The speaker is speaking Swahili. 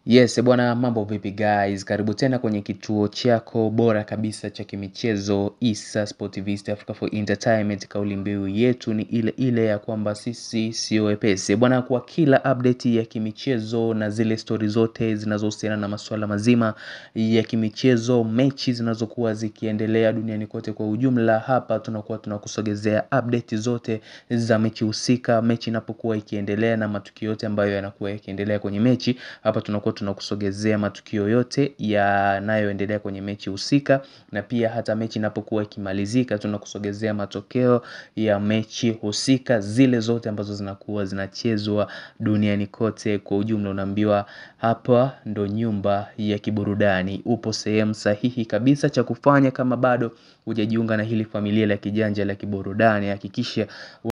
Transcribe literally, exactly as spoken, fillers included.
Yes, bwana mambo vipi guys, karibu tena kwenye kituo chako bora kabisa cha kimichezo Issa Sportivist Africa for Entertainment. Kauli mbiu yetu ni ile ile ya kwamba sisi sio wepesi. Bwana, kwa kila update ya kimichezo na zile story zote zinazohusiana na masuala mazima ya kimichezo, mechi zinazokuwa zikiendelea duniani kote kwa ujumla, hapa tunakuwa tunakusogezea update zote za mechi husika, mechi inapokuwa ikiendelea na matukio yote ambayo yanakuwa yakiendelea kwenye mechi. Hapa tunakuwa tunakusogezea matukio yote yanayoendelea kwenye mechi husika, na pia hata mechi inapokuwa ikimalizika tunakusogezea matokeo ya mechi husika zile zote ambazo zinakuwa zinachezwa duniani kote kwa ujumla. Unaambiwa hapa ndo nyumba ya kiburudani, upo sehemu sahihi kabisa. Cha kufanya kama bado hujajiunga na hili familia la kijanja la kiburudani, hakikisha